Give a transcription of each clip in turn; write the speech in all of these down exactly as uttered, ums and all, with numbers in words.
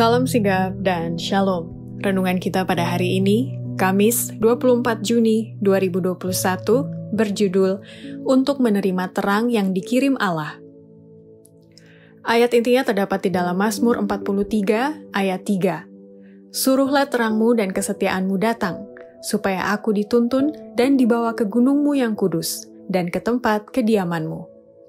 Salam sigap dan shalom. Renungan kita pada hari ini, Kamis dua puluh empat Juni dua ribu dua puluh satu, berjudul Untuk Menerima Terang yang Dikirim Allah. Ayat intinya terdapat di dalam Mazmur empat puluh tiga ayat tiga. Suruhlah terangmu dan kesetiaanmu datang, supaya aku dituntun dan dibawa ke gunungmu yang kudus, dan ke tempat kediamanmu.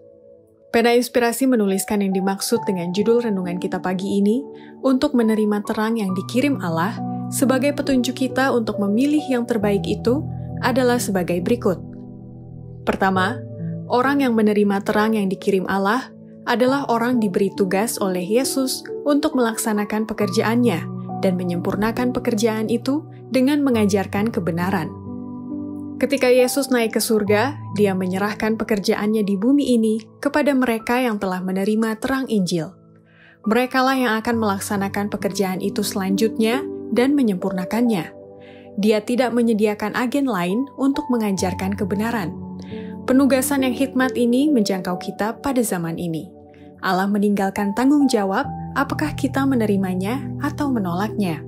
Pena Inspirasi menuliskan yang dimaksud dengan judul renungan kita pagi ini, untuk menerima terang yang dikirim Allah, sebagai petunjuk kita untuk memilih yang terbaik itu, adalah sebagai berikut. Pertama, orang yang menerima terang yang dikirim Allah adalah orang diberi tugas oleh Yesus untuk melaksanakan pekerjaannya dan menyempurnakan pekerjaan itu dengan mengajarkan kebenaran. Ketika Yesus naik ke surga, Dia menyerahkan pekerjaannya di bumi ini kepada mereka yang telah menerima terang Injil. Merekalah yang akan melaksanakan pekerjaan itu selanjutnya dan menyempurnakannya. Dia tidak menyediakan agen lain untuk mengajarkan kebenaran. Penugasan yang hikmat ini menjangkau kita pada zaman ini. Allah meninggalkan tanggung jawab apakah kita menerimanya atau menolaknya.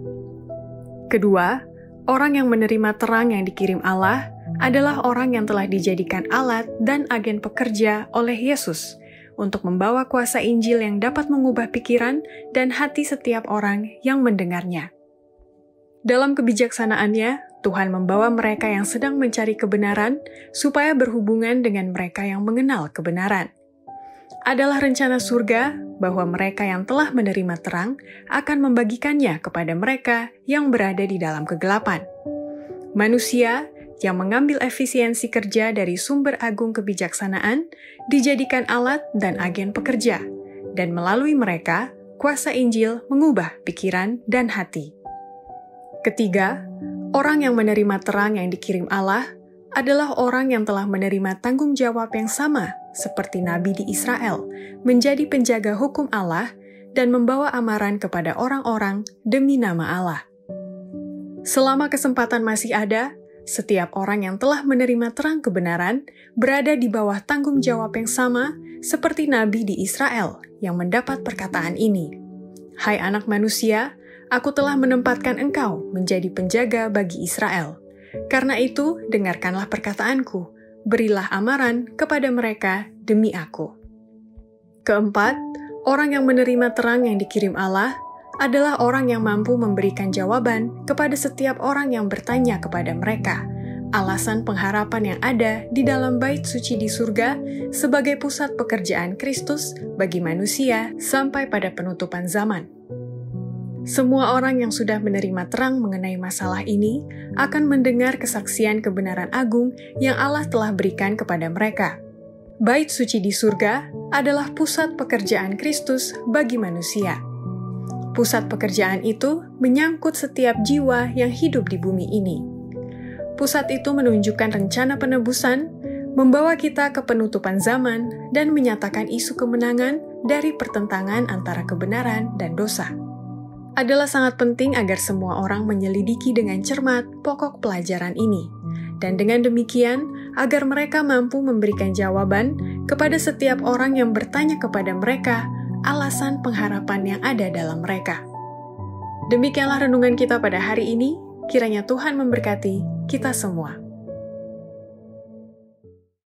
Kedua, orang yang menerima terang yang dikirim Allah adalah orang yang telah dijadikan alat dan agen pekerja oleh Yesus untuk membawa kuasa Injil yang dapat mengubah pikiran dan hati setiap orang yang mendengarnya. Dalam kebijaksanaannya, Tuhan membawa mereka yang sedang mencari kebenaran supaya berhubungan dengan mereka yang mengenal kebenaran. Adalah rencana surga bahwa mereka yang telah menerima terang akan membagikannya kepada mereka yang berada di dalam kegelapan. Manusia yang mengambil efisiensi kerja dari sumber agung kebijaksanaan dijadikan alat dan agen pekerja, dan melalui mereka, kuasa Injil mengubah pikiran dan hati. Ketiga, orang yang menerima terang yang dikirim Allah adalah orang yang telah menerima tanggung jawab yang sama seperti Nabi di Israel, menjadi penjaga hukum Allah dan membawa amaran kepada orang-orang demi nama Allah. Selama kesempatan masih ada, setiap orang yang telah menerima terang kebenaran berada di bawah tanggung jawab yang sama seperti Nabi di Israel yang mendapat perkataan ini. Hai anak manusia, aku telah menempatkan engkau menjadi penjaga bagi Israel. Karena itu, dengarkanlah perkataanku, berilah amaran kepada mereka demi aku. Keempat, orang yang menerima terang yang dikirim Allah adalah orang yang mampu memberikan jawaban kepada setiap orang yang bertanya kepada mereka, alasan pengharapan yang ada di dalam bait suci di surga sebagai pusat pekerjaan Kristus bagi manusia sampai pada penutupan zaman. Semua orang yang sudah menerima terang mengenai masalah ini akan mendengar kesaksian kebenaran agung yang Allah telah berikan kepada mereka. Bait suci di surga adalah pusat pekerjaan Kristus bagi manusia. Pusat pekerjaan itu menyangkut setiap jiwa yang hidup di bumi ini. Pusat itu menunjukkan rencana penebusan, membawa kita ke penutupan zaman, dan menyatakan isu kemenangan dari pertentangan antara kebenaran dan dosa. Adalah sangat penting agar semua orang menyelidiki dengan cermat pokok pelajaran ini, dan dengan demikian agar mereka mampu memberikan jawaban kepada setiap orang yang bertanya kepada mereka alasan pengharapan yang ada dalam mereka. Demikianlah renungan kita pada hari ini, kiranya Tuhan memberkati kita semua.